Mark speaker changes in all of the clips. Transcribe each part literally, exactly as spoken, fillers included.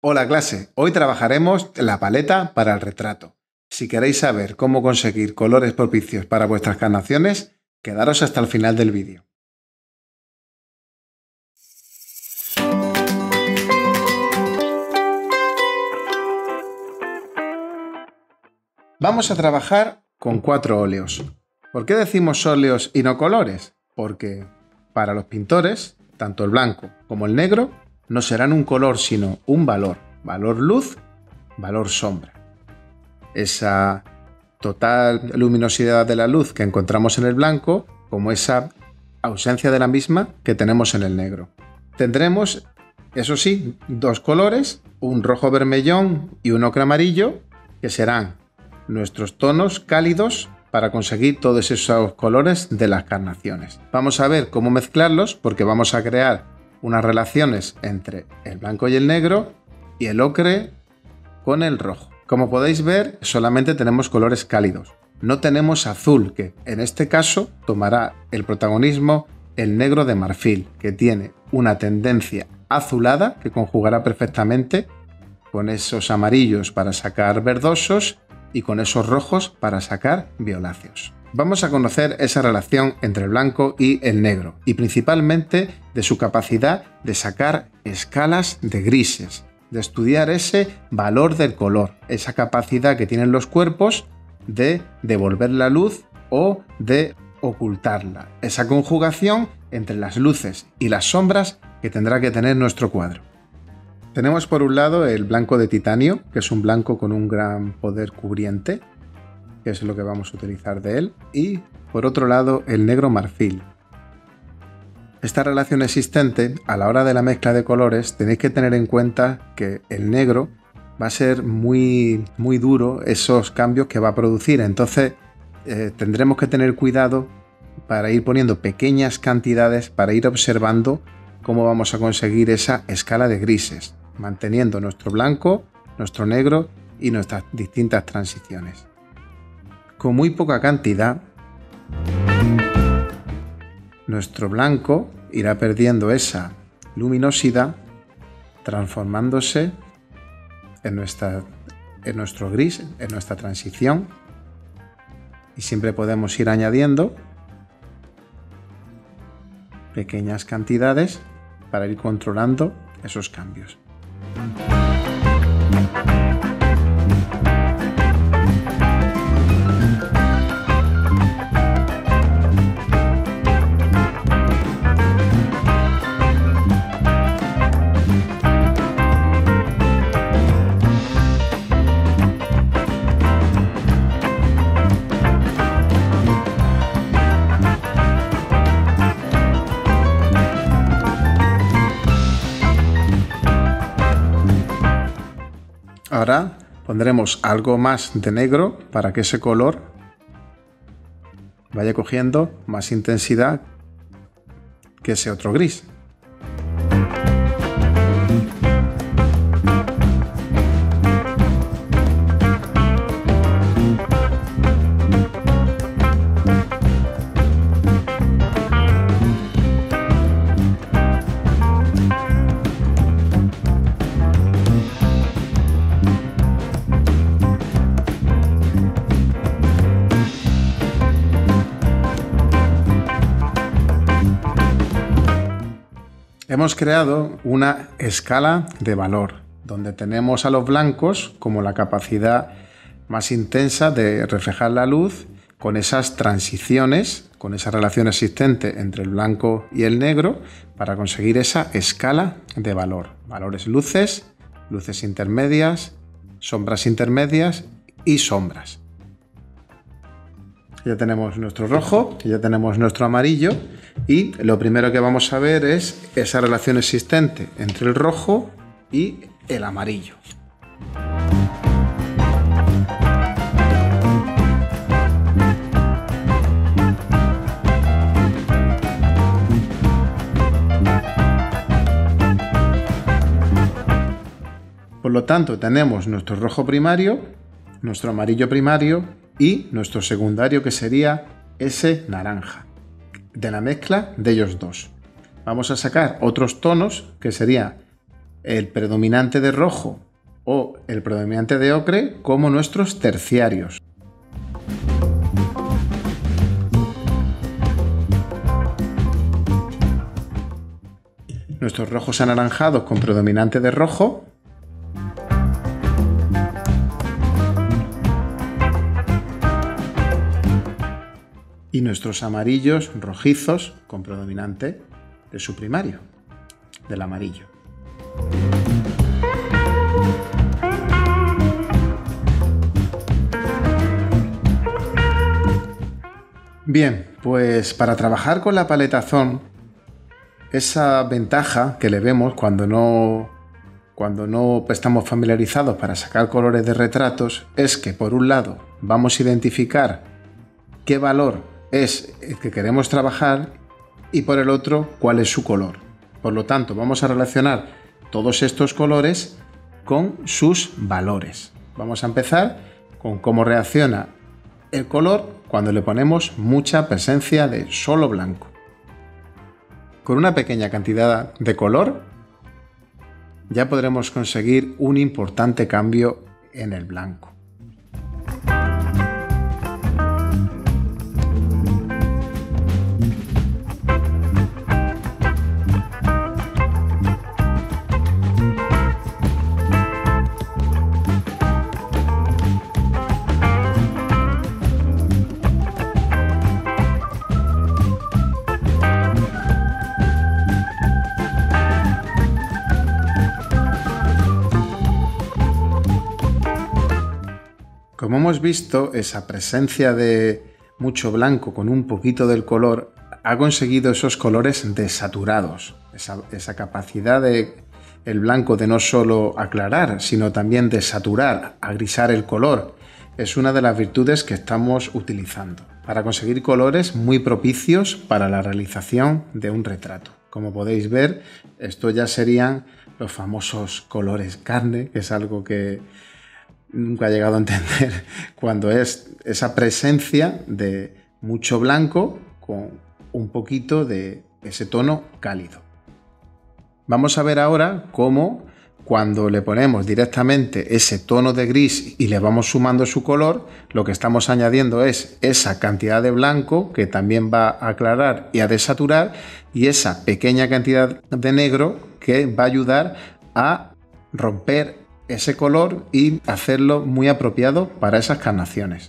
Speaker 1: Hola clase, hoy trabajaremos la paleta para el retrato. Si queréis saber cómo conseguir colores propicios para vuestras carnaciones, quedaros hasta el final del vídeo. Vamos a trabajar con cuatro óleos. ¿Por qué decimos óleos y no colores? Porque para los pintores, tanto el blanco como el negro, no serán un color sino un valor. Valor luz, valor sombra. Esa total luminosidad de la luz que encontramos en el blanco, como esa ausencia de la misma que tenemos en el negro. Tendremos, eso sí, dos colores, un rojo vermellón y un ocre amarillo, que serán nuestros tonos cálidos para conseguir todos esos colores de las carnaciones. Vamos a ver cómo mezclarlos porque vamos a crear unas relaciones entre el blanco y el negro y el ocre con el rojo. Como podéis ver, solamente tenemos colores cálidos. No tenemos azul, que en este caso tomará el protagonismo el negro de marfil, que tiene una tendencia azulada que conjugará perfectamente con esos amarillos para sacar verdosos y con esos rojos para sacar violáceos. Vamos a conocer esa relación entre el blanco y el negro y principalmente de su capacidad de sacar escalas de grises, de estudiar ese valor del color, esa capacidad que tienen los cuerpos de devolver la luz o de ocultarla, esa conjugación entre las luces y las sombras que tendrá que tener nuestro cuadro. Tenemos por un lado el blanco de titanio, que es un blanco con un gran poder cubriente, que es lo que vamos a utilizar de él, y por otro lado el negro marfil. Esta relación existente, a la hora de la mezcla de colores, tenéis que tener en cuenta que el negro va a ser muy, muy duro esos cambios que va a producir, entonces eh, tendremos que tener cuidado para ir poniendo pequeñas cantidades para ir observando cómo vamos a conseguir esa escala de grises, manteniendo nuestro blanco, nuestro negro y nuestras distintas transiciones. Con muy poca cantidad, nuestro blanco irá perdiendo esa luminosidad, transformándose en, nuestra, en nuestro gris, en nuestra transición, y siempre podemos ir añadiendo pequeñas cantidades para ir controlando esos cambios. Ahora pondremos algo más de negro para que ese color vaya cogiendo más intensidad que ese otro gris. Hemos creado una escala de valor, donde tenemos a los blancos como la capacidad más intensa de reflejar la luz con esas transiciones, con esa relación existente entre el blanco y el negro para conseguir esa escala de valor. Valores luces, luces intermedias, sombras intermedias y sombras. Ya tenemos nuestro rojo, ya tenemos nuestro amarillo y lo primero que vamos a ver es esa relación existente entre el rojo y el amarillo. Por lo tanto, tenemos nuestro rojo primario, nuestro amarillo primario y nuestro secundario, que sería ese naranja, de la mezcla de ellos dos. Vamos a sacar otros tonos, que sería el predominante de rojo o el predominante de ocre como nuestros terciarios. Nuestros rojos anaranjados con predominante de rojo. Y nuestros amarillos rojizos con predominante de su primario, del amarillo. Bien, pues para trabajar con la paletazón, esa ventaja que le vemos cuando no, cuando no estamos familiarizados para sacar colores de retratos es que, por un lado, vamos a identificar qué valor es el que queremos trabajar y, por el otro, cuál es su color. Por lo tanto, vamos a relacionar todos estos colores con sus valores. Vamos a empezar con cómo reacciona el color cuando le ponemos mucha presencia de solo blanco. Con una pequeña cantidad de color ya podremos conseguir un importante cambio en el blanco. Como hemos visto, esa presencia de mucho blanco con un poquito del color ha conseguido esos colores desaturados, esa, esa capacidad de el blanco de no solo aclarar, sino también de saturar, agrisar el color. Es una de las virtudes que estamos utilizando para conseguir colores muy propicios para la realización de un retrato. Como podéis ver, esto ya serían los famosos colores carne, que es algo que nunca he llegado a entender, cuando es esa presencia de mucho blanco con un poquito de ese tono cálido. Vamos a ver ahora cómo, cuando le ponemos directamente ese tono de gris y le vamos sumando su color, lo que estamos añadiendo es esa cantidad de blanco que también va a aclarar y a desaturar, y esa pequeña cantidad de negro que va a ayudar a romper ese color y hacerlo muy apropiado para esas carnaciones.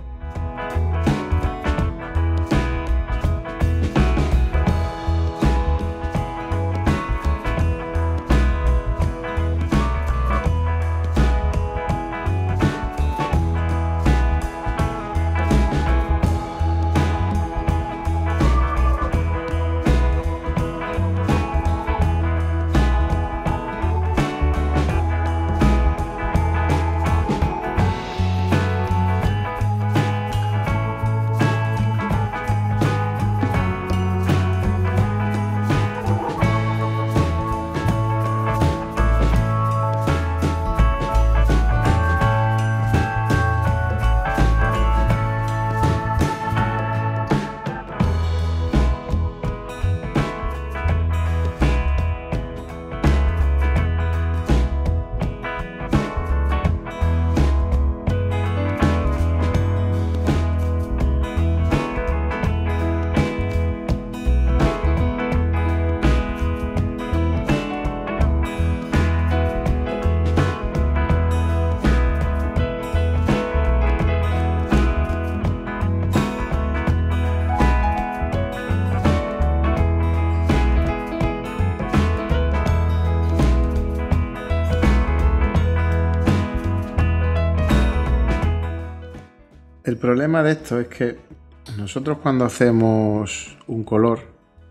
Speaker 1: El problema de esto es que nosotros, cuando hacemos un color,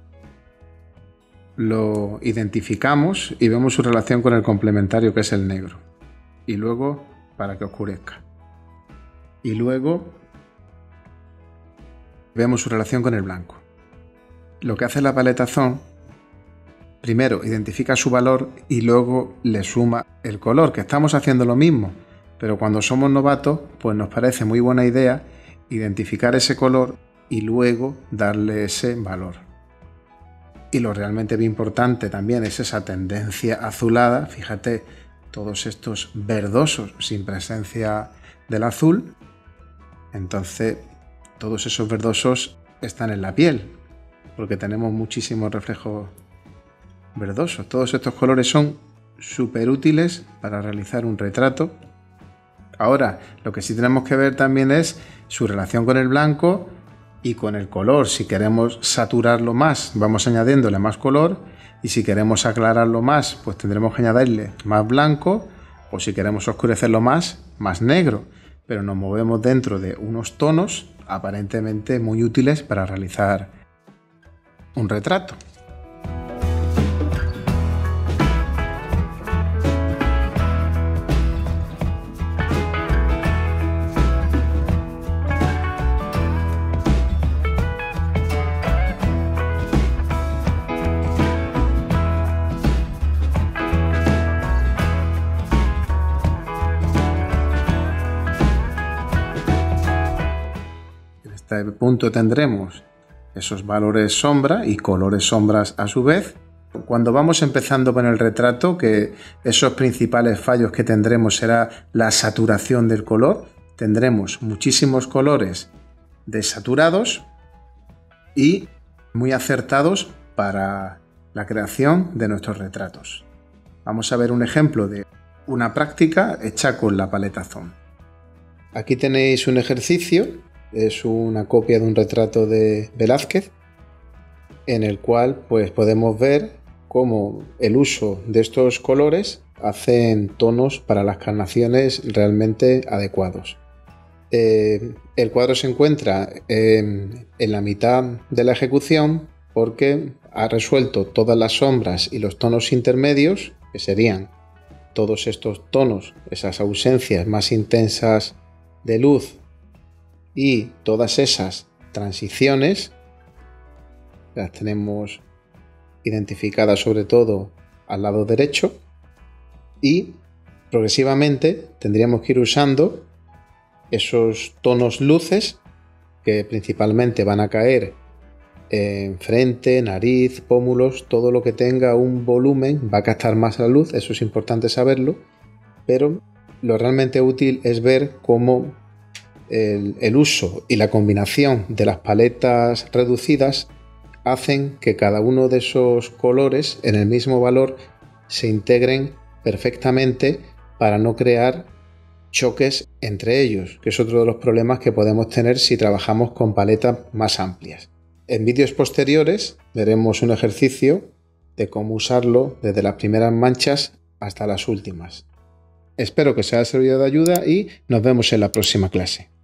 Speaker 1: lo identificamos y vemos su relación con el complementario, que es el negro, y luego para que oscurezca, y luego vemos su relación con el blanco. Lo que hace la paletazón, primero identifica su valor y luego le suma el color, que estamos haciendo lo mismo, pero cuando somos novatos, pues nos parece muy buena idea identificar ese color y luego darle ese valor. Y lo realmente importante también es esa tendencia azulada. Fíjate, todos estos verdosos sin presencia del azul. Entonces, todos esos verdosos están en la piel, porque tenemos muchísimos reflejos verdosos. Todos estos colores son súper útiles para realizar un retrato. Ahora, lo que sí tenemos que ver también es su relación con el blanco y con el color. Si queremos saturarlo más, vamos añadiéndole más color, y si queremos aclararlo más, pues tendremos que añadirle más blanco, o si queremos oscurecerlo más, más negro. Pero nos movemos dentro de unos tonos aparentemente muy útiles para realizar un retrato. En este punto tendremos esos valores sombra y colores sombras a su vez. Cuando vamos empezando con el retrato, que esos principales fallos que tendremos será la saturación del color. Tendremos muchísimos colores desaturados y muy acertados para la creación de nuestros retratos. Vamos a ver un ejemplo de una práctica hecha con la paleta Zoom. Aquí tenéis un ejercicio. Es una copia de un retrato de Velázquez, en el cual pues podemos ver cómo el uso de estos colores hacen tonos para las carnaciones realmente adecuados. Eh, el cuadro se encuentra en, en la mitad de la ejecución porque ha resuelto todas las sombras y los tonos intermedios, que serían todos estos tonos, esas ausencias más intensas de luz, y todas esas transiciones las tenemos identificadas sobre todo al lado derecho, y progresivamente tendríamos que ir usando esos tonos luces que principalmente van a caer en frente, nariz, pómulos. Todo lo que tenga un volumen va a captar más la luz, eso es importante saberlo, pero lo realmente útil es ver cómo El, el uso y la combinación de las paletas reducidas hacen que cada uno de esos colores en el mismo valor se integren perfectamente para no crear choques entre ellos, que es otro de los problemas que podemos tener si trabajamos con paletas más amplias. En vídeos posteriores veremos un ejercicio de cómo usarlo desde las primeras manchas hasta las últimas. Espero que os haya servido de ayuda y nos vemos en la próxima clase.